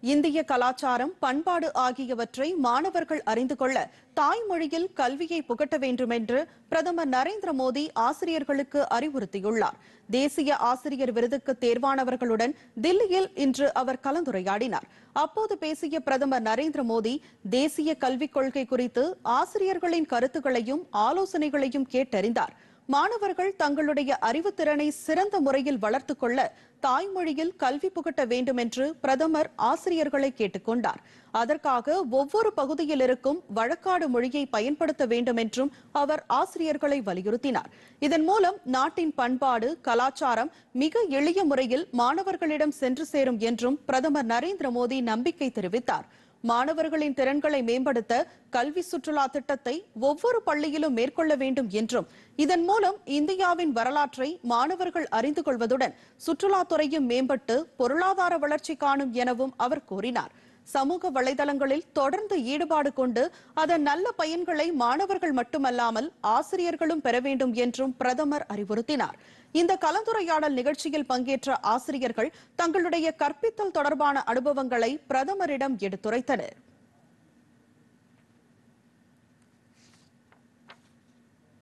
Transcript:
இந்திய கலாச்சாரம், பண்பாடு ஆகியவற்றை மாணவர்கள் அறிந்து கொள்ள தாய்மொழியில் கல்வியை புகட்ட வேண்டும் என்று பிரதமர் நரேந்திர மோடி ஆசிரியர்களுக்கு அறிவுறுத்தியுள்ளார். தேசிய ஆசிரியர் விருதுக்கு தேர்வானவர்களுடன் தில்லியில் இன்று அவர் கலந்துரையாடினார். அப்போது பேசிய பிரதமர் நரேந்திர மோடி, தேசிய கல்விக் கொள்கை குறித்து ஆசிரியர்களின் கருத்துக்களையும் ஆலோசனைகளையும் கேட்டறிந்தார். மாணவர்கள் தங்களுடைய அறிவுத்திறனை சிறந்த முறையில் வளர்த்துக் கொள்ள தாய்மொழியில் கல்வி புகட்ட வேண்டும் என்று பிரதமர் ஆசிரியர்களை கேட்டுக் கொண்டார். அதற்காக ஒவ்வொரு பகுதியில் இருக்கும் வழக்காடு மொழியை பயன்படுத்த வேண்டும் என்றும் அவர் ஆசிரியர்களை வலியுறுத்தினார். இதன் மூலம் நாட்டின் பண்பாடு, கலாச்சாரம் மிக எளிய முறையில் மாணவர்களிடம் சென்று சேரும் என்றும் பிரதமர் நரேந்திர மோடி நம்பிக்கை தெரிவித்தார். மாணவர்களின் திறன்களை மேம்படுத்த கல்வி சுற்றுலா திட்டத்தை ஒவ்வொரு பள்ளியிலும் மேற்கொள்ள வேண்டும் என்றும், இதன் மூலம் இந்தியாவின் வரலாற்றை மாணவர்கள் அறிந்து கொள்வதுடன் சுற்றுலாத்துறையும் மேம்பட்டு பொருளாதார வளர்ச்சி காணும் எனவும் அவர் கூறினார். சமூக வலைதளங்களில் தொடர்ந்து ஈடுபாடு கொண்டு அதன் நல்ல பயன்களை மாணவர்கள் மட்டுமல்லாமல் ஆசிரியர்களும் பெற வேண்டும் என்றும் பிரதமர் அறிவுறுத்தினார். இந்த கலந்துரையாடல் நிகழ்ச்சியில் பங்கேற்ற ஆசிரியர்கள் தங்களுடைய கற்பித்தல் தொடர்பான அனுபவங்களை பிரதமரிடம் எடுத்துரைத்தனர்.